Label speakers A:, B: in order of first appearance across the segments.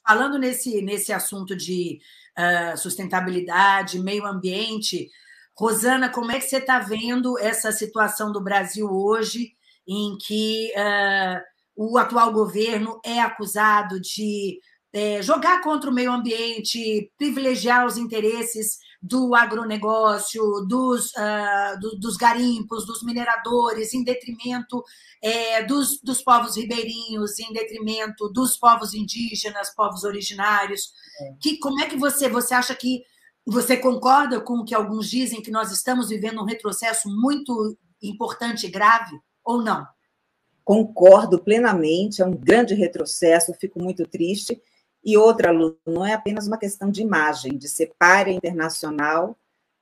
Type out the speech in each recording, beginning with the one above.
A: falando nesse assunto de sustentabilidade, meio ambiente, Rosana, como é que você está vendo essa situação do Brasil hoje, em que o atual governo é acusado de jogar contra o meio ambiente, privilegiar os interesses do agronegócio, dos garimpos, dos mineradores, em detrimento dos povos ribeirinhos, em detrimento dos povos indígenas, povos originários? Como é que você acha que você concorda com o que alguns dizem, que nós estamos vivendo um retrocesso muito importante e grave, ou não?
B: Concordo plenamente, é um grande retrocesso, fico muito triste. E outra, Lu, não é apenas uma questão de imagem, de ser pária internacional,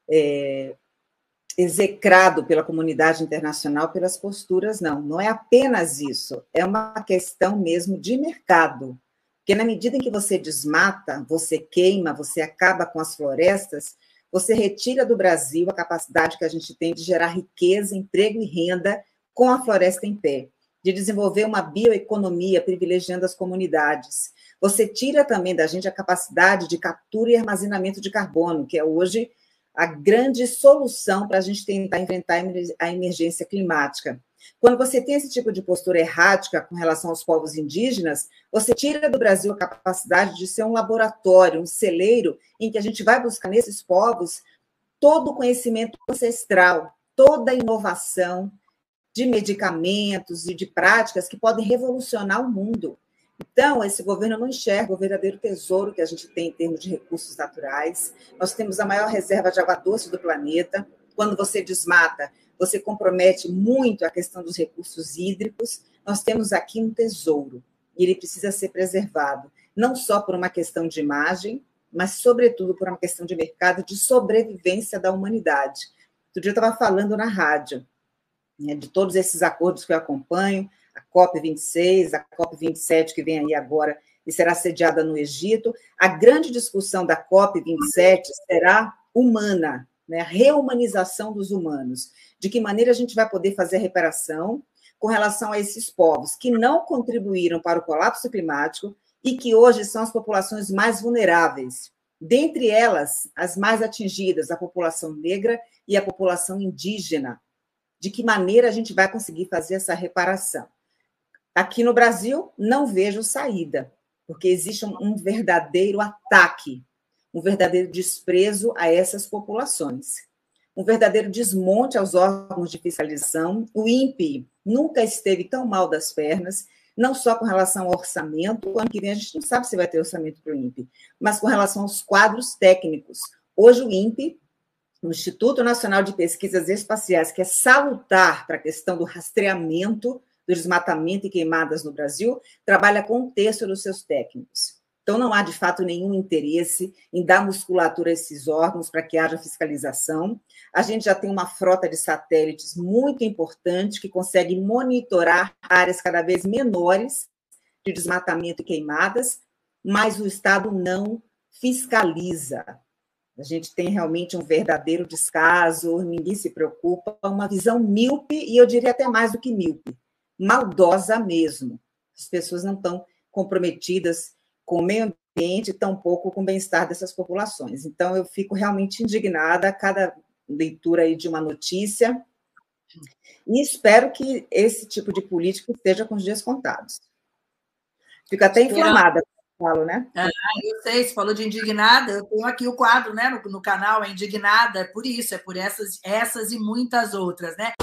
B: execrado pela comunidade internacional pelas posturas, não é apenas isso, é uma questão mesmo de mercado. Porque na medida em que você desmata, você queima, você acaba com as florestas, você retira do Brasil a capacidade que a gente tem de gerar riqueza, emprego e renda com a floresta em pé, de desenvolver uma bioeconomia privilegiando as comunidades. Você tira também da gente a capacidade de captura e armazenamento de carbono, que é hoje a grande solução para a gente tentar enfrentar a emergência climática. Quando você tem esse tipo de postura errática com relação aos povos indígenas, você tira do Brasil a capacidade de ser um laboratório, um celeiro, em que a gente vai buscar nesses povos todo o conhecimento ancestral, toda a inovação de medicamentos e de práticas que podem revolucionar o mundo. Então, esse governo não enxerga o verdadeiro tesouro que a gente tem em termos de recursos naturais. Nós temos a maior reserva de água doce do planeta. Quando você desmata, você compromete muito a questão dos recursos hídricos. Nós temos aqui um tesouro, e ele precisa ser preservado, não só por uma questão de imagem, mas, sobretudo, por uma questão de mercado, de sobrevivência da humanidade. Outro dia eu estava falando na rádio, né, de todos esses acordos que eu acompanho, a COP26, a COP27, que vem aí agora e será sediada no Egito. A grande discussão da COP27 será humana, né? A reumanização dos humanos. De que maneira a gente vai poder fazer a reparação com relação a esses povos que não contribuíram para o colapso climático e que hoje são as populações mais vulneráveis. Dentre elas, as mais atingidas, a população negra e a população indígena. De que maneira a gente vai conseguir fazer essa reparação? Aqui no Brasil, não vejo saída, porque existe um verdadeiro ataque, um verdadeiro desprezo a essas populações, um verdadeiro desmonte aos órgãos de fiscalização. O INPE nunca esteve tão mal das pernas, não só com relação ao orçamento, o ano que vem a gente não sabe se vai ter orçamento para o INPE, mas com relação aos quadros técnicos. Hoje o INPE, o Instituto Nacional de Pesquisas Espaciais, que é salutar para a questão do rastreamento do desmatamento e queimadas no Brasil, trabalha com um terço dos seus técnicos. Então, não há, de fato, nenhum interesse em dar musculatura a esses órgãos para que haja fiscalização. A gente já tem uma frota de satélites muito importante que consegue monitorar áreas cada vez menores de desmatamento e queimadas, mas o Estado não fiscaliza. A gente tem realmente um verdadeiro descaso, ninguém se preocupa, uma visão míope, e eu diria até mais do que míope, maldosa mesmo. As pessoas não estão comprometidas com o meio ambiente, tampouco com o bem-estar dessas populações. Então, eu fico realmente indignada a cada leitura aí de uma notícia e espero que esse tipo de política esteja com os dias contados. Fico até inflamada, falo, né?
A: Eu sei, você falou de indignada, eu tenho aqui o quadro, né, no canal, é indignada, é por isso, é por essas e muitas outras, né?